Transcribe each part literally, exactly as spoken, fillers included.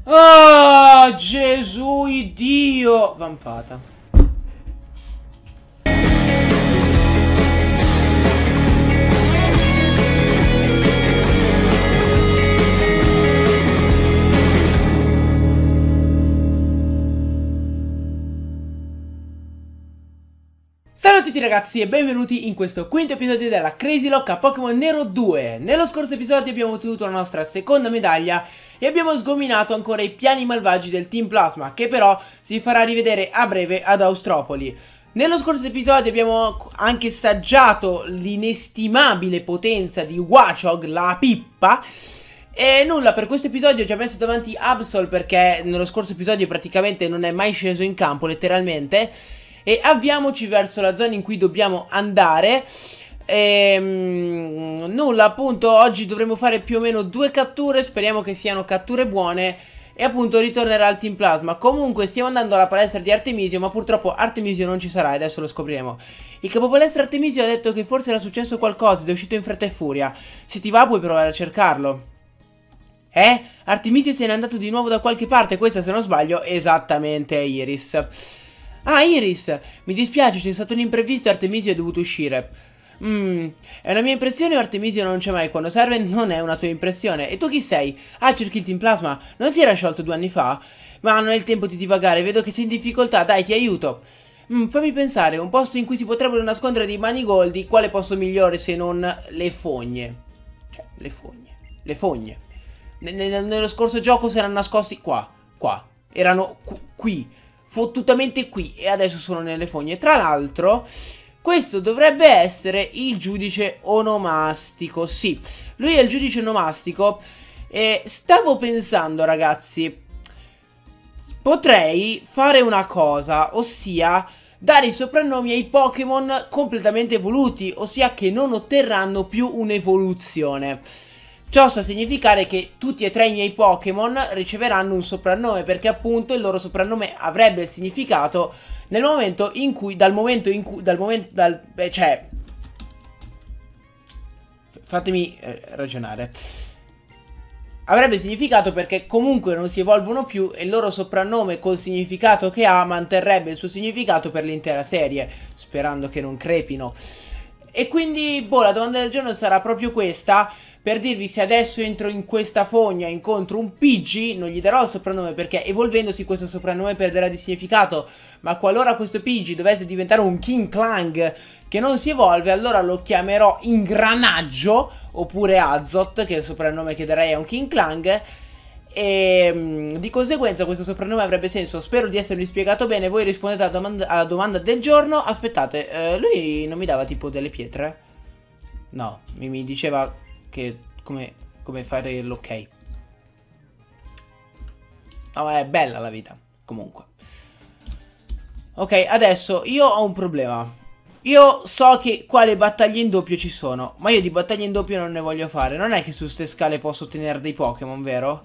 Oh, Gesù Dio! Vampata. Salve a tutti ragazzi e benvenuti in questo quinto episodio della Crazy Lock a Pokémon Nero due. Nello scorso episodio abbiamo ottenuto la nostra seconda medaglia e abbiamo sgominato ancora i piani malvagi del Team Plasma, che però si farà rivedere a breve ad Austropoli. Nello scorso episodio abbiamo anche assaggiato l'inestimabile potenza di Watchog, la pippa. E nulla, per questo episodio ho già messo davanti Absol perché nello scorso episodio praticamente non è mai sceso in campo letteralmente. E avviamoci verso la zona in cui dobbiamo andare. E, mm, nulla, appunto oggi dovremo fare più o meno due catture. Speriamo che siano catture buone. E appunto ritornerà al Team Plasma. Comunque stiamo andando alla palestra di Artemisio, ma purtroppo Artemisio non ci sarà e adesso lo scopriremo. Il capopalestra Artemisio ha detto che forse era successo qualcosa ed è uscito in fretta e furia. Se ti va puoi provare a cercarlo. Eh? Artemisio se n'è andato di nuovo da qualche parte. Questa, se non sbaglio, esattamente è Iris. Ah, Iris, mi dispiace, c'è stato un imprevisto e Artemisio è dovuto uscire. Mmm, è una mia impressione o Artemisio non c'è mai quando serve? Non è una tua impressione. E tu chi sei? Ah, cerchi il Team Plasma. Non si era sciolto due anni fa? Ma non è il tempo di divagare, vedo che sei in difficoltà, dai, ti aiuto. Mmm, fammi pensare, un posto in cui si potrebbero nascondere dei manigoldi, quale posto migliore se non le fogne? Cioè, le fogne, le fogne. N nello scorso gioco si erano nascosti qua, qua, erano qui. Fottutamente qui e adesso sono nelle fogne. Tra l'altro questo dovrebbe essere il giudice onomastico. Sì, lui è il giudice onomastico. E stavo pensando ragazzi, potrei fare una cosa, ossia dare i soprannomi ai Pokémon completamente evoluti, ossia che non otterranno più un'evoluzione. Ciò sta a significare che tutti e tre i miei Pokémon riceveranno un soprannome, perché appunto il loro soprannome avrebbe il significato nel momento in cui, dal momento in cui, dal momento, dal, beh, cioè, fatemi eh, ragionare, avrebbe significato perché comunque non si evolvono più e il loro soprannome col significato che ha manterrebbe il suo significato per l'intera serie, sperando che non crepino. E quindi, boh, la domanda del giorno sarà proprio questa. Per dirvi, se adesso entro in questa fogna e incontro un Pidgey, non gli darò il soprannome perché evolvendosi questo soprannome perderà di significato. Ma qualora questo Pidgey dovesse diventare un King Klang che non si evolve, allora lo chiamerò Ingranaggio oppure Azot, che è il soprannome che darei a un King Klang. E mh, di conseguenza questo soprannome avrebbe senso. Spero di essermi spiegato bene. Voi rispondete alla domanda, alla domanda del giorno. Aspettate, eh, lui non mi dava tipo delle pietre? No, mi, mi diceva che come, come fare l'ok. No, ma è bella la vita comunque. Ok, adesso io ho un problema. Io so che qua le battaglie in doppio ci sono, ma io di battaglie in doppio non ne voglio fare. Non è che su ste scale posso ottenere dei Pokémon, vero?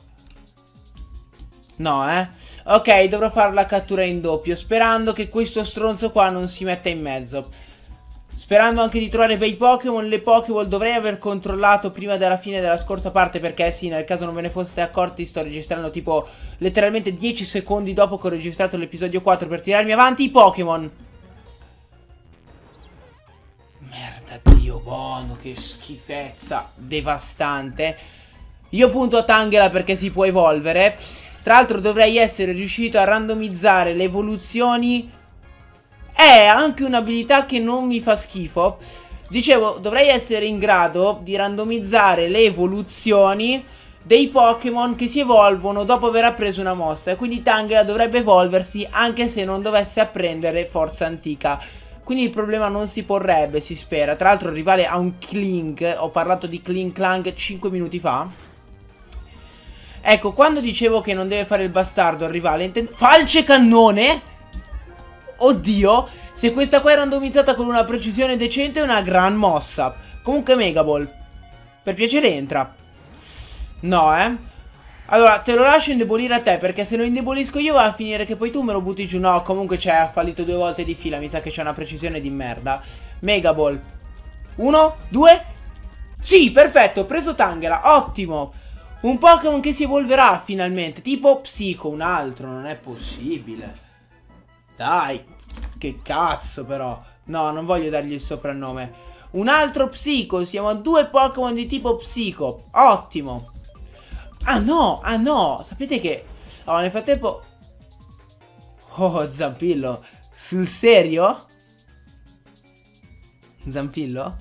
No, eh? Ok, dovrò fare la cattura in doppio, sperando che questo stronzo qua non si metta in mezzo. Sperando anche di trovare bei Pokémon. Le Pokéball dovrei aver controllato prima della fine della scorsa parte, perché sì, nel caso non ve ne foste accorti, sto registrando tipo letteralmente dieci secondi dopo che ho registrato l'episodio quattro per tirarmi avanti i Pokémon. Merda, Dio buono, che schifezza devastante. Io punto a Tangela perché si può evolvere. Tra l'altro dovrei essere riuscito a randomizzare le evoluzioni. È anche un'abilità che non mi fa schifo. Dicevo, dovrei essere in grado di randomizzare le evoluzioni dei Pokémon che si evolvono dopo aver appreso una mossa. E quindi Tangela dovrebbe evolversi anche se non dovesse apprendere forza antica. Quindi il problema non si porrebbe, si spera. Tra l'altro il rivale ha un Kling. Ho parlato di Kling Klang cinque minuti fa. Ecco, quando dicevo che non deve fare il bastardo al rivale, falce cannone! Oddio, se questa qua è randomizzata con una precisione decente è una gran mossa. Comunque Mega Ball, per piacere entra. No, eh. Allora, te lo lascio indebolire a te, perché se lo indebolisco io va a finire che poi tu me lo butti giù. No, comunque c'è, ha fallito due volte di fila. Mi sa che c'è una precisione di merda. Mega Ball. Uno, due. Sì, perfetto, ho preso Tangela, ottimo. Un Pokémon che si evolverà finalmente. Tipo Psico, un altro. Non è possibile. Dai. Che cazzo però. No, non voglio dargli il soprannome. Un altro Psico. Siamo a due Pokémon di tipo Psico. Ottimo. Ah no, ah no. Sapete che... Oh, nel frattempo... Oh, Zampillo. Sul serio? Zampillo?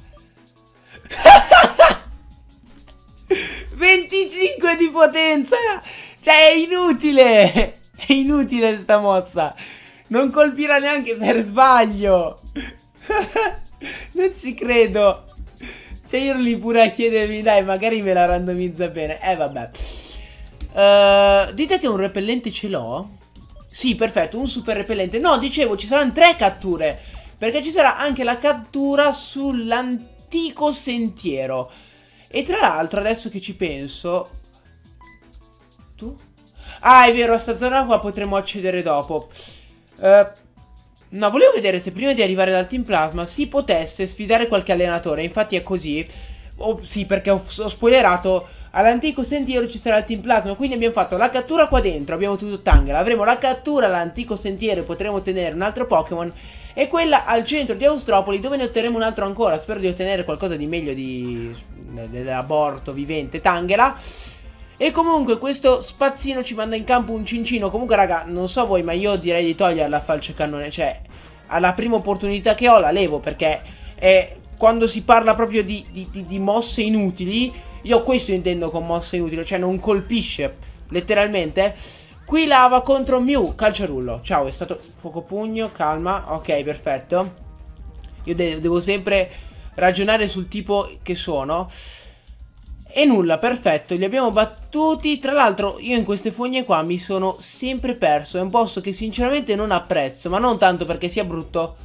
venticinque di potenza. Cioè è inutile. È inutile sta mossa. Non colpirà neanche per sbaglio. Non ci credo. Cioè io ero lì pure a chiedermi, dai, magari me la randomizza bene. Eh vabbè. uh, Dite che un repellente ce l'ho? Sì, perfetto, un super repellente. No, dicevo, ci saranno tre catture, perché ci sarà anche la cattura sull'antico sentiero. E tra l'altro, adesso che ci penso... Tu? Ah, è vero, a sta zona qua potremo accedere dopo. Uh, no, volevo vedere se prima di arrivare dal Team Plasma si potesse sfidare qualche allenatore. Infatti è così. Oh, sì, perché ho, ho spoilerato. All'antico sentiero ci sarà il Team Plasma. Quindi abbiamo fatto la cattura qua dentro. Abbiamo ottenuto Tangela. Avremo la cattura all'antico sentiero e potremo ottenere un altro Pokémon. E quella al centro di Austropoli, dove ne otterremo un altro ancora. Spero di ottenere qualcosa di meglio di dell'aborto vivente Tangela. E comunque questo spazzino ci manda in campo un cincino. Comunque raga, non so voi, ma io direi di togliere la falce cannone. Cioè, alla prima opportunità che ho la levo, perché è... Quando si parla proprio di, di, di, di mosse inutili, io questo intendo con mosse inutili, cioè non colpisce, letteralmente. Qui lava contro Mew, calciarullo. Ciao, è stato fuoco pugno, calma, ok, perfetto. Io de devo sempre ragionare sul tipo che sono. E nulla, perfetto, li abbiamo battuti. Tra l'altro io in queste fogne qua mi sono sempre perso. È un posto che sinceramente non apprezzo, ma non tanto perché sia brutto.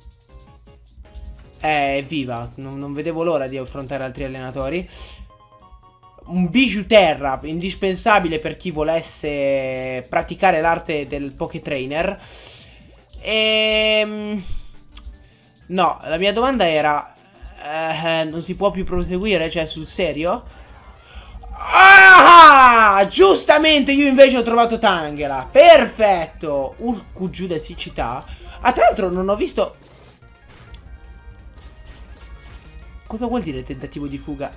Eh, evviva, non, non vedevo l'ora di affrontare altri allenatori. Un Bijou Terra, indispensabile per chi volesse praticare l'arte del Pokétrainer. Ehm... No, la mia domanda era... Eh, non si può più proseguire, cioè sul serio? Ah! Giustamente io invece ho trovato Tangela. Perfetto. Urcu giù da siccità. Ah, tra l'altro non ho visto... Cosa vuol dire tentativo di fuga?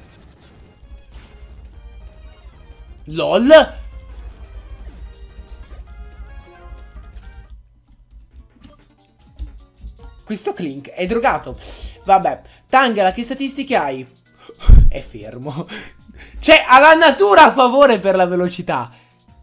LOL? Questo Clink è drogato. Vabbè. Tangela, che statistiche hai? È fermo. Cioè, ha la natura a favore per la velocità.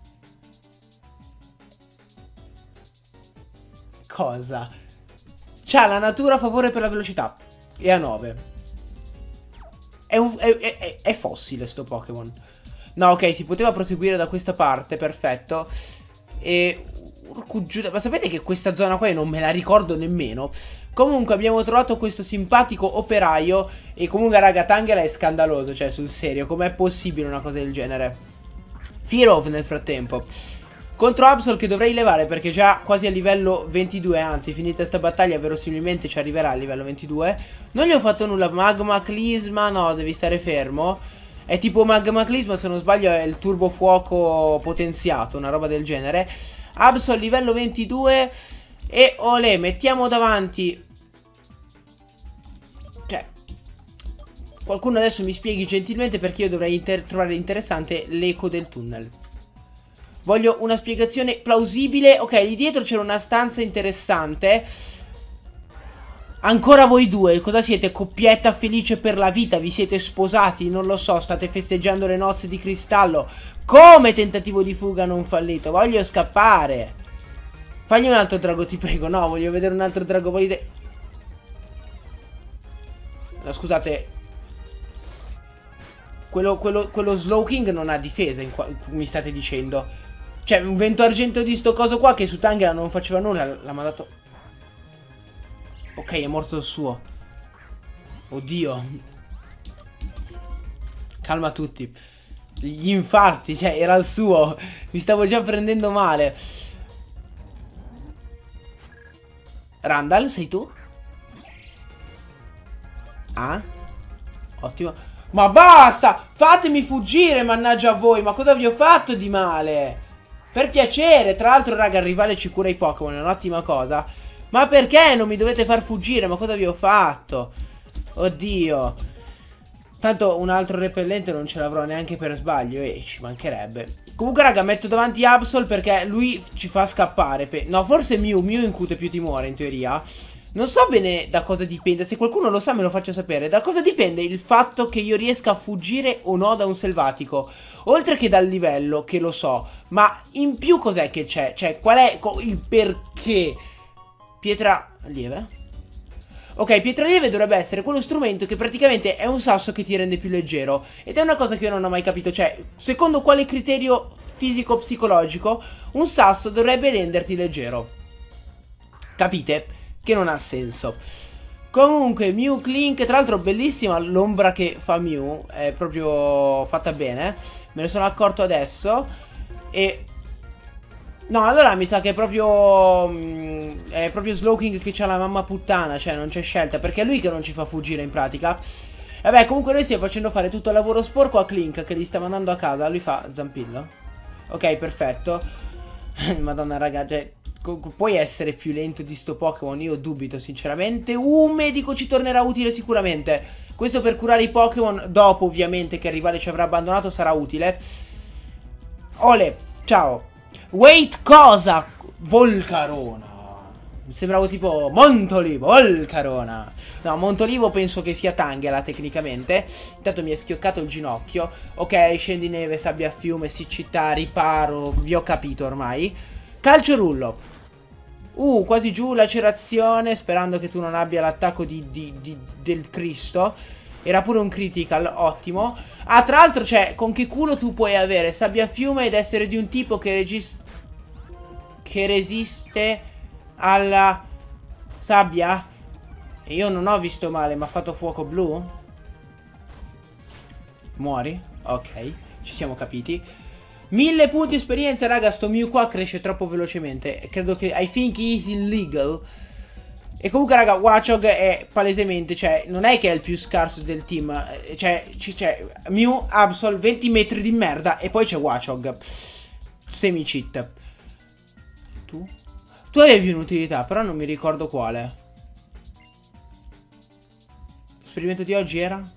Cosa? C'ha la natura a favore per la velocità. E a nove. È, un, è, è, è fossile sto Pokémon. No, ok, si poteva proseguire da questa parte, perfetto. E... Ma sapete che questa zona qua io non me la ricordo nemmeno. Comunque abbiamo trovato questo simpatico operaio. E comunque raga, Tangela è scandaloso. Cioè sul serio, com'è possibile una cosa del genere? Firov nel frattempo contro Absol, che dovrei levare perché già quasi a livello ventidue. Anzi, finita sta battaglia verosimilmente ci arriverà a livello ventidue. Non gli ho fatto nulla. Magma Clisma, no, devi stare fermo. È tipo Magma Clisma, se non sbaglio è il turbo fuoco potenziato, una roba del genere. Absol livello ventidue. E olè, mettiamo davanti. Cioè, qualcuno adesso mi spieghi gentilmente perché io dovrei inter trovare interessante l'eco del tunnel. Voglio una spiegazione plausibile. Ok, lì dietro c'era una stanza interessante. Ancora voi due, cosa siete? Coppietta felice per la vita? Vi siete sposati? Non lo so, state festeggiando le nozze di cristallo. Come tentativo di fuga non fallito? Voglio scappare. Fagli un altro drago, ti prego. No, voglio vedere un altro drago volite. No, scusate. Quello, quello, quello Slowking non ha difesa, in qua, mi state dicendo. Cioè, un vento argento di sto coso qua che su Tangela non faceva nulla, l'ha mandato... Ok, è morto il suo. Oddio. Calma tutti. Gli infarti, cioè, era il suo. Mi stavo già prendendo male. Randall, sei tu? Ah? Ottimo. Ma basta! Fatemi fuggire, mannaggia a voi! Ma cosa vi ho fatto di male? Per piacere! Tra l'altro, raga, il rivale ci cura i Pokémon, è un'ottima cosa. Ma perché non mi dovete far fuggire? Ma cosa vi ho fatto? Oddio. Tanto un altro repellente non ce l'avrò neanche per sbaglio. E ci mancherebbe. Comunque, raga, metto davanti Absol perché lui ci fa scappare. No, forse Mew. Mew incute più timore, in teoria. Non so bene da cosa dipende. Se qualcuno lo sa me lo faccia sapere. Da cosa dipende il fatto che io riesca a fuggire o no da un selvatico? Oltre che dal livello, che lo so. Ma in più cos'è che c'è? Cioè, qual è il perché? Pietra lieve? Ok, pietra lieve dovrebbe essere quello strumento che praticamente è un sasso che ti rende più leggero. Ed è una cosa che io non ho mai capito. Cioè, secondo quale criterio fisico-psicologico un sasso dovrebbe renderti leggero? Capite? Che non ha senso. Comunque Mew Clink, tra l'altro bellissima l'ombra che fa Mew, è proprio fatta bene. Me ne sono accorto adesso. E no, allora mi sa che è proprio mh, È proprio Slowking che c'ha la mamma puttana. Cioè non c'è scelta, perché è lui che non ci fa fuggire in pratica. Vabbè, comunque noi stiamo facendo fare tutto il lavoro sporco a Clink, che li sta mandando a casa. Lui fa zampillo. Ok, perfetto. Madonna raga, cioè, puoi essere più lento di sto Pokémon? Io dubito sinceramente. Un medico ci tornerà utile sicuramente. Questo per curare i Pokémon. Dopo ovviamente che il rivale ci avrà abbandonato sarà utile. Ole, ciao. Wait, cosa? Volcarona. Mi sembravo tipo Montolivo, Volcarona. No, Montolivo penso che sia Tangela tecnicamente. Intanto mi è schioccato il ginocchio. Ok, scendineve, sabbia a fiume, siccità, riparo. Vi ho capito ormai. Calcio rullo. Uh, quasi giù, lacerazione. Sperando che tu non abbia l'attacco di, di, di, del Cristo. Era pure un critical, ottimo. Ah, tra l'altro, cioè, con che culo tu puoi avere sabbia a fiume ed essere di un tipo che regis... Che resiste alla sabbia? E io non ho visto male, ma ha fatto fuoco blu? Muori? Ok, ci siamo capiti. Mille punti esperienza, raga, sto Mew qua cresce troppo velocemente. Credo che, I think he's illegal. E comunque, raga, Watchog è palesemente, cioè, non è che è il più scarso del team. Cioè, c'è Mew, Absol, venti metri di merda. E poi c'è Watchog. Semi-cheat. Tu? Tu avevi un'utilità, però non mi ricordo quale. L'esperimento di oggi era?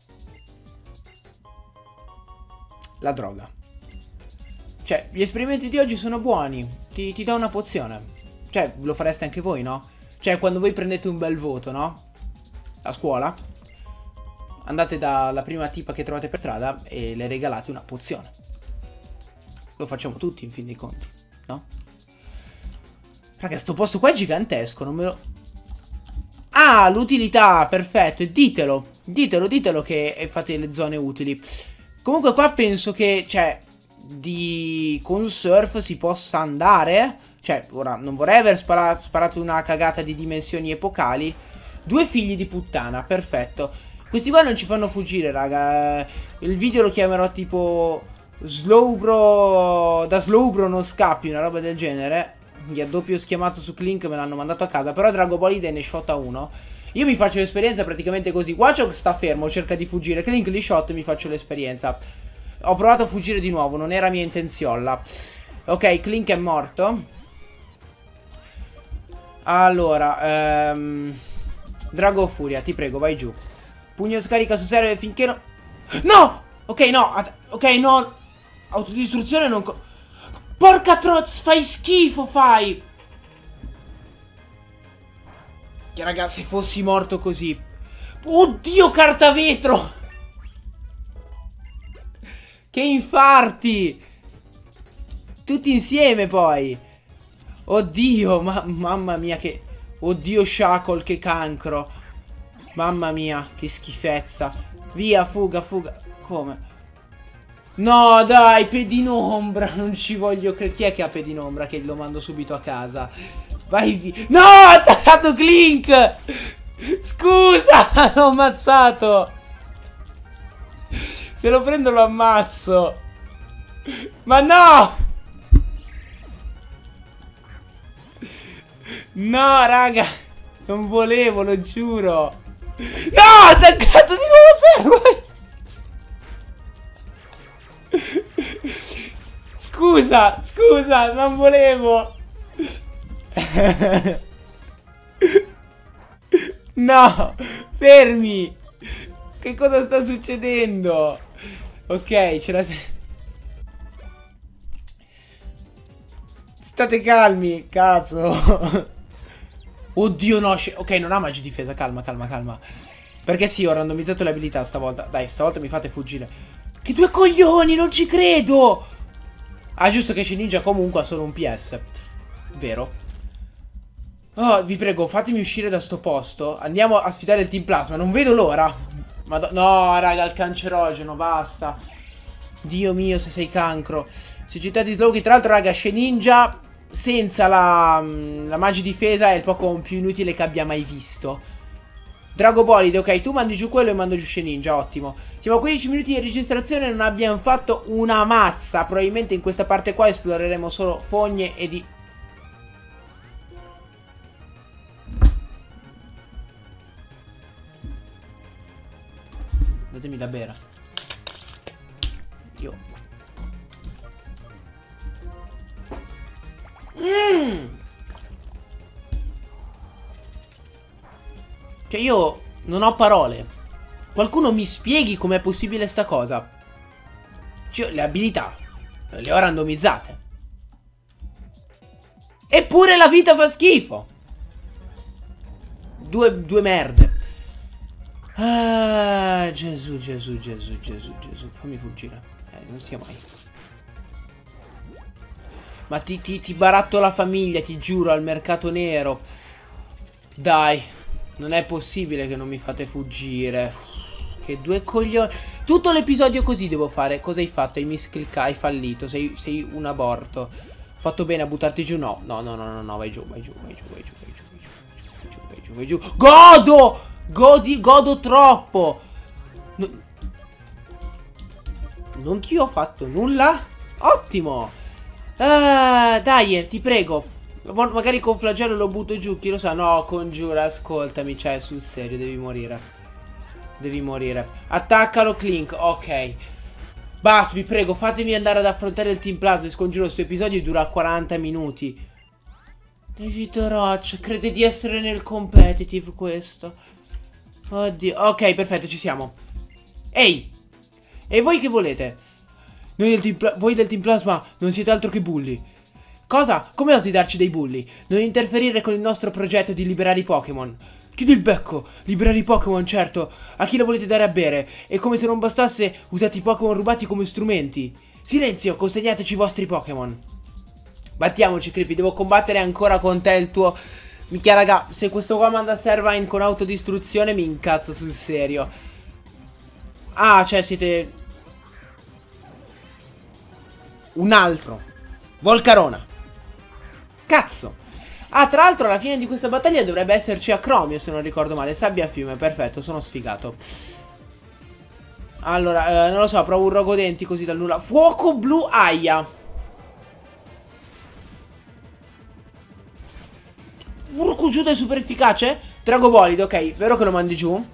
La droga. Cioè, gli esperimenti di oggi sono buoni. Ti, ti do una pozione. Cioè, lo fareste anche voi, no? Cioè, quando voi prendete un bel voto, no? A scuola. Andate dalla prima tipa che trovate per strada e le regalate una pozione. Lo facciamo tutti, in fin dei conti, no? Raga, sto posto qua è gigantesco, non me lo... Ah, l'utilità, perfetto, e ditelo. Ditelo, ditelo che fate le zone utili. Comunque qua penso che, cioè... Di... Con surf si possa andare. Cioè, ora, non vorrei aver spara sparato una cagata di dimensioni epocali. Due figli di puttana, perfetto. Questi qua non ci fanno fuggire, raga. Il video lo chiamerò tipo Slowbro... Da Slowbro non scappi, una roba del genere. Gli ha doppio schiamazzo su Clink, me l'hanno mandato a casa. Però Drago Ball ne shotta uno. Io mi faccio l'esperienza praticamente così. Watchog sta fermo, cerca di fuggire. Clink li shot e mi faccio l'esperienza. Ho provato a fuggire di nuovo, non era mia intenziolla. Ok, Clink è morto. Allora, ehm, Drago Furia, ti prego, vai giù. Pugno scarica su serio finché no... No! Ok, no, ok, no. Autodistruzione non... Porca trozza, fai schifo, fai. Che raga, se fossi morto così... Oddio, carta vetro! Che infarti! Tutti insieme poi. Oddio, ma mamma mia che... Oddio, Shackle, che cancro. Mamma mia, che schifezza. Via, fuga, fuga. Come? No, dai, pedinombra. Non ci voglio credere. Chi è che ha pedinombra? Che lo mando subito a casa. Vai via. No, ha attaccato Clink. Scusa, l'ho ammazzato. Se lo prendo lo ammazzo. Ma no. No, raga. Non volevo, lo giuro. No, ha attaccato di nuovo server. scusa, scusa, non volevo. No, fermi. Che cosa sta succedendo? Ok, ce la... State calmi, cazzo. Oddio no, ok, non ha magia difesa, calma, calma, calma. Perché sì, ho randomizzato le abilità stavolta. Dai, stavolta mi fate fuggire. Che due coglioni, non ci credo. Ah, giusto che Shedinja comunque ha solo un P S. Vero. Oh, vi prego, fatemi uscire da sto posto. Andiamo a sfidare il Team Plasma, non vedo l'ora. Madò... No, raga, il cancerogeno, basta. Dio mio, se sei cancro. Società di Slowky, tra l'altro, raga, Shedinja senza la, la magia difesa è il Pokémon più inutile che abbia mai visto. Dragobolide, ok, tu mandi giù quello e mando giù Shedinja, ottimo. Siamo a quindici minuti di registrazione e non abbiamo fatto una mazza. Probabilmente in questa parte qua esploreremo solo fogne e di... Datemi da bere. Io... Mmm. Cioè io non ho parole. Qualcuno mi spieghi com'è possibile sta cosa. Cioè le abilità le ho randomizzate. Eppure la vita fa schifo. Due, due merde. Ah, Gesù, Gesù, Gesù, Gesù, Gesù. Fammi fuggire. Eh, non sia mai. Ma ti, ti, ti baratto la famiglia, ti giuro, al mercato nero. Dai, non è possibile che non mi fate fuggire. Che due coglioni. Tutto l'episodio così devo fare. Cosa hai fatto? Hai miscliccato, hai fallito. Sei, sei un aborto. Ho fatto bene a buttarti giù? No, no, no, no, no, no. Vai giù, vai giù, vai giù, vai giù, vai giù, vai giù, vai giù, vai giù, vai giù. Godo! Godi, godo troppo. No, non ti ho fatto nulla? Ottimo. Ah, dai, ti prego. Magari con flagello lo butto giù, chi lo sa. No, congiura, ascoltami. Cioè, sul serio, devi morire. Devi morire. Attaccalo, Clink. Ok. Basta, vi prego, fatemi andare ad affrontare il Team Plasma. Scongiuro, questo episodio dura quaranta minuti. Evito Roach, crede di essere nel competitive questo. Oddio. Ok, perfetto, ci siamo. Ehi. E voi che volete? Noi del team voi del Team Plasma non siete altro che bulli. Cosa? Come osi darci dei bulli? Non interferire con il nostro progetto di liberare i Pokémon. Chiudi il becco. Liberare i Pokémon, certo. A chi lo volete dare a bere? E come se non bastasse, usate i Pokémon rubati come strumenti. Silenzio, consegnateci i vostri Pokémon. Battiamoci, Creepy. Devo combattere ancora con te il tuo... Minchia, raga, se questo qua manda Servine con autodistruzione mi incazzo sul serio. Ah, cioè siete... Un altro Volcarona. Cazzo. Ah, tra l'altro alla fine di questa battaglia dovrebbe esserci Acromio, se non ricordo male. Sabbia a fiume, perfetto, sono sfigato. Allora, eh, non lo so, provo un rogodenti così dal nulla. Fuoco blu aia. Urco giù è super efficace. Dragobolide, ok, vero che lo mandi giù?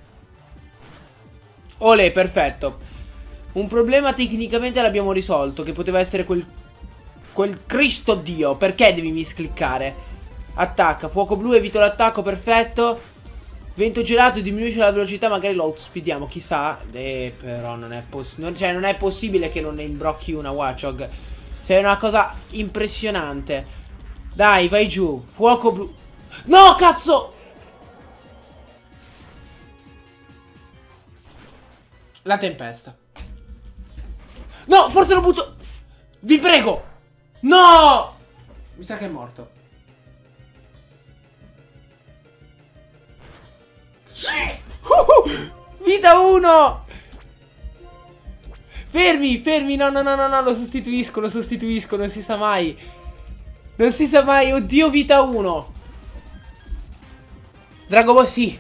Olè, perfetto. Un problema tecnicamente l'abbiamo risolto, che poteva essere quel... Quel Cristo Dio. Perché devi miscliccare? Attacca, fuoco blu, evito l'attacco, perfetto. Vento gelato, diminuisce la velocità, magari lo outspediamo, chissà. Eh, però non è possibile. Cioè, non è possibile che non ne imbrocchi una Watchog. Sei una cosa impressionante. Dai, vai giù. Fuoco blu. No, cazzo! La tempesta. No, forse lo butto. Vi prego. No. Mi sa che è morto. Sì. Uh, vita uno. Fermi, fermi. No, no, no, no, no. Lo sostituisco, lo sostituisco. Non si sa mai. Non si sa mai. Oddio, vita uno. Dragoball, sì.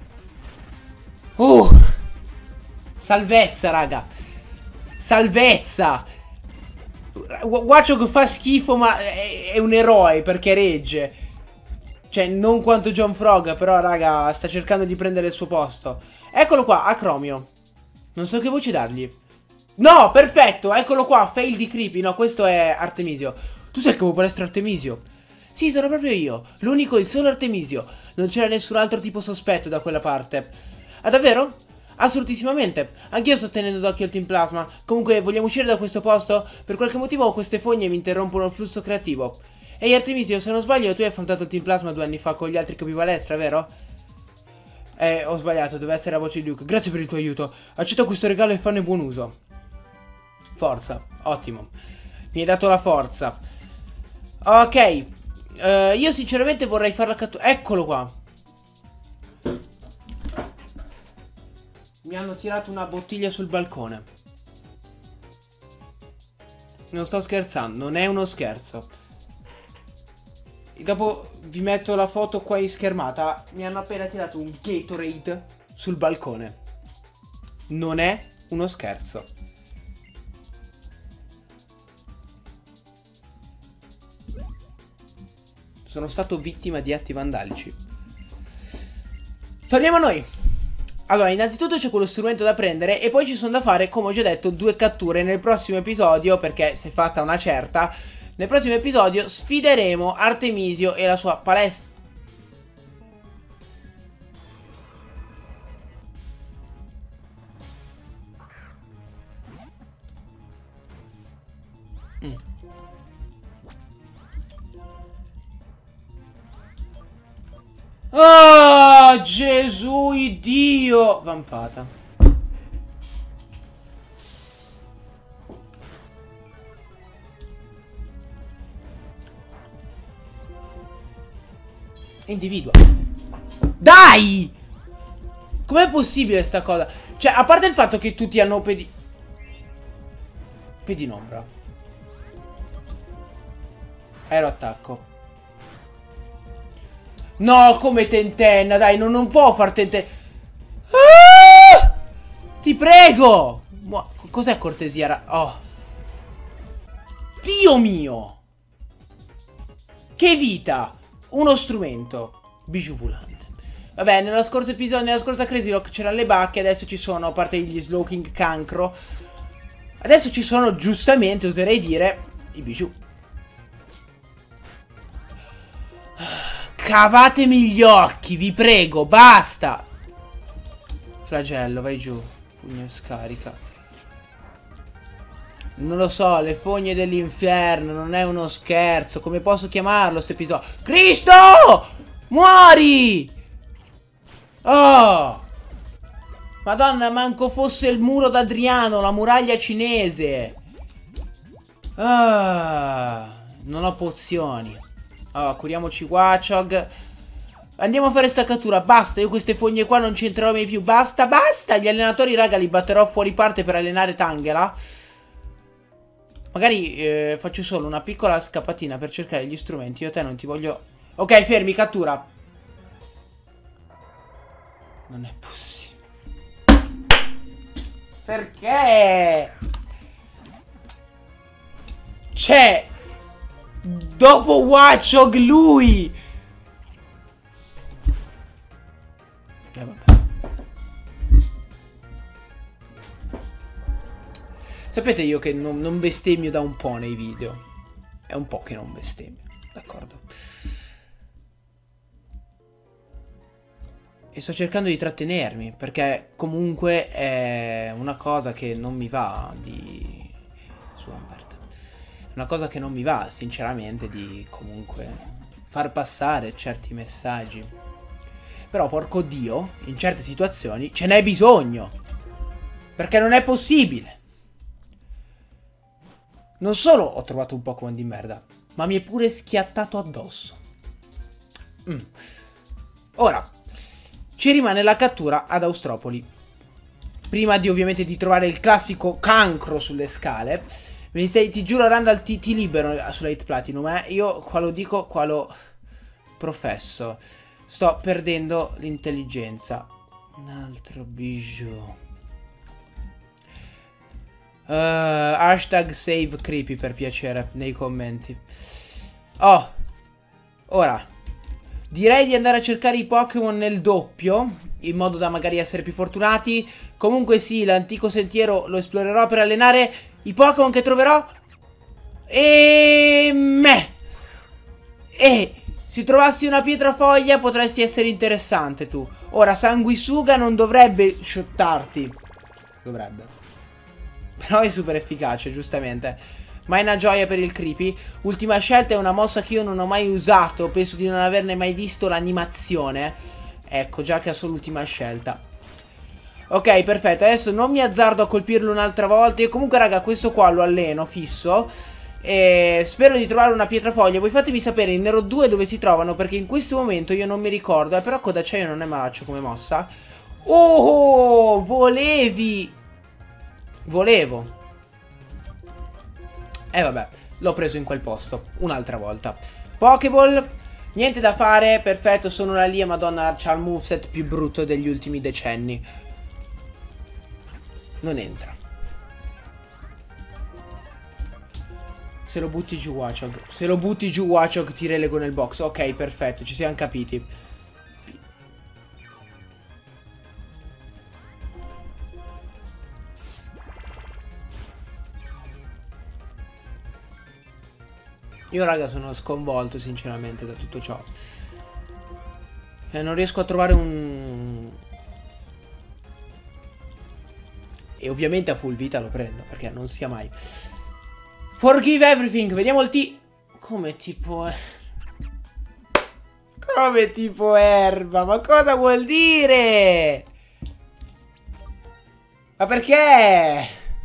Uh. Salvezza, raga. Salvezza. Watchog fa schifo, ma è, è un eroe perché regge. Cioè, non quanto John Frog, però, raga, sta cercando di prendere il suo posto. Eccolo qua, Acromio. Non so che voce dargli. No, perfetto, eccolo qua, fail di creepy. No, questo è Artemisio. Tu sei il capo palestra Artemisio? Sì, sono proprio io, l'unico e il solo Artemisio. Non c'era nessun altro tipo sospetto da quella parte. Ah, davvero? Assolutissimamente. Anch'io sto tenendo d'occhio il Team Plasma. Comunque, vogliamo uscire da questo posto? Per qualche motivo queste fogne mi interrompono il flusso creativo. Ehi Artemisio, se non sbaglio tu hai affrontato il Team Plasma due anni fa con gli altri capi palestra, vero? Eh, ho sbagliato, deve essere la voce di Luke. Grazie per il tuo aiuto. Accetto questo regalo e fanne buon uso. Forza, ottimo. Mi hai dato la forza. Ok. Uh, io sinceramente vorrei farla cattura. Eccolo qua. Mi hanno tirato una bottiglia sul balcone. Non sto scherzando, non è uno scherzo. Il capo, vi metto la foto qua in schermata. Mi hanno appena tirato un Gatorade sul balcone. Non è uno scherzo. Sono stato vittima di atti vandalici. Torniamo a noi. Allora, innanzitutto c'è quello strumento da prendere e poi ci sono da fare, come ho già detto, due catture nel prossimo episodio, perché si è fatta una certa. Nel prossimo episodio sfideremo Artemisio e la sua palestra. Mm. Oh, Gesù Dio! Vampata. Individua. Dai! Com'è possibile sta cosa? Cioè, a parte il fatto che tutti hanno pedi... Pedinombra. Aeroattacco. No, come tentenna, dai, non, non può far tentenna. Ah! Ti prego! Cos'è cortesia? Oh. Dio mio! Che vita! Uno strumento. Bijou volante. Vabbè, nello scorso episodio, nella scorsa Crazy Lock c'erano le bacche, adesso ci sono, a parte gli Slowking cancro, adesso ci sono, giustamente, oserei dire, i bijou. Cavatemi gli occhi, vi prego, basta. Flagello, vai giù. Pugno scarica. Non lo so, le fogne dell'inferno, non è uno scherzo. Come posso chiamarlo sto episodio? Cristo! Muori! Oh! Madonna, manco fosse il muro d'Adriano, la muraglia cinese. Ah, non ho pozioni. Oh, curiamoci Watchog. Andiamo a fare sta cattura. Basta, io queste fogne qua non ci entrerò mai più. Basta, basta. Gli allenatori, raga, li batterò fuori parte per allenare Tangela. Magari eh, faccio solo una piccola scappatina per cercare gli strumenti. Io a te non ti voglio... Ok, fermi, cattura. Non è possibile. Perché? C'è... Dopo Watchog lui. Eh vabbè. Sapete io che non, non bestemmio da un po' nei video. È un po' che non bestemmio. D'accordo. E sto cercando di trattenermi, perché comunque è una cosa che non mi va di... Swampert. Una cosa che non mi va, sinceramente, di comunque far passare certi messaggi. Però, porco Dio, in certe situazioni ce n'è bisogno. Perché non è possibile. Non solo ho trovato un Pokémon di merda, ma mi è pure schiattato addosso. Mm. Ora, ci rimane la cattura ad Austropoli. Prima di, ovviamente, di trovare il classico cancro sulle scale... Mi stai, ti giuro Randall, ti, ti libero sulla Hit Platinum, eh. Io qua lo dico, qua lo professo. Sto perdendo l'intelligenza. Un altro bijou. Uh, hashtag save creepy per piacere nei commenti. Oh. Ora direi di andare a cercare i Pokémon nel doppio. in modo da magari essere più fortunati. Comunque sì, l'antico sentiero lo esplorerò per allenare i Pokémon che troverò. E... me. E... se trovassi una pietrafoglia potresti essere interessante tu. Ora, sanguisuga non dovrebbe shottarti. Dovrebbe. Però è super efficace, giustamente. Ma è una gioia per il creepy. Ultima scelta è una mossa che io non ho mai usato. Penso di non averne mai visto l'animazione. Ecco, già che ha solo l'ultima scelta. Ok, perfetto. Adesso non mi azzardo a colpirlo un'altra volta. Io comunque, raga, questo qua lo alleno fisso. E spero di trovare una pietrafoglia. Voi fatemi sapere in Nero due dove si trovano, perché in questo momento io non mi ricordo. eh, Però Codacciaio non è malaccio come mossa. Oh, volevi. Volevo. E eh, vabbè, l'ho preso in quel posto un'altra volta. Pokéball, niente da fare. Perfetto, sono una lì. Madonna, c'ha il moveset più brutto degli ultimi decenni. Non entra. Se lo butti giù Watchog. Se lo butti giù Watchog ti relego nel box. Ok, perfetto, ci siamo capiti. Io raga sono sconvolto sinceramente da tutto ciò. Eh, non riesco a trovare un... E ovviamente a full vita lo prendo, perché non sia mai. Forgive everything, vediamo il T. Come tipo... Come tipo erba, ma cosa vuol dire? Ma perché?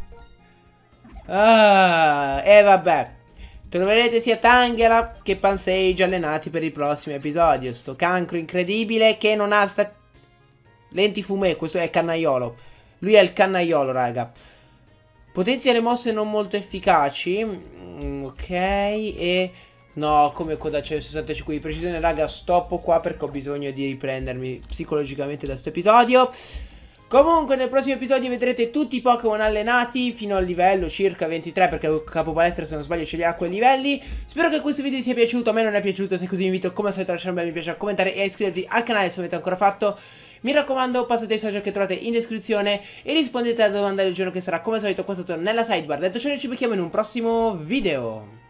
Ah, e eh, vabbè. Troverete sia Tangela che Pansage allenati per i prossimi episodi. Sto cancro incredibile che non ha sta... Lenti fumé, questo è cannaiolo. Lui è il cannaiolo, raga. Potenzia le mosse non molto efficaci. Mm, ok, e... No, come Codacciaio sessantacinque di precisione, raga, stoppo qua perché ho bisogno di riprendermi psicologicamente da questo episodio. Comunque nel prossimo episodio vedrete tutti i Pokémon allenati fino al livello circa ventitré, perché il capo palestra se non sbaglio ce li ha a quei livelli. Spero che questo video vi sia piaciuto, a me non è piaciuto. Se così vi invito come al solito a lasciare un bel mi piace, a commentare e a iscrivervi al canale se non l'avete ancora fatto. Mi raccomando, passate ai social che trovate in descrizione e rispondete alla domanda del giorno che sarà come al solito qua sotto nella sidebar. Detto ciò, noi ci becchiamo in un prossimo video.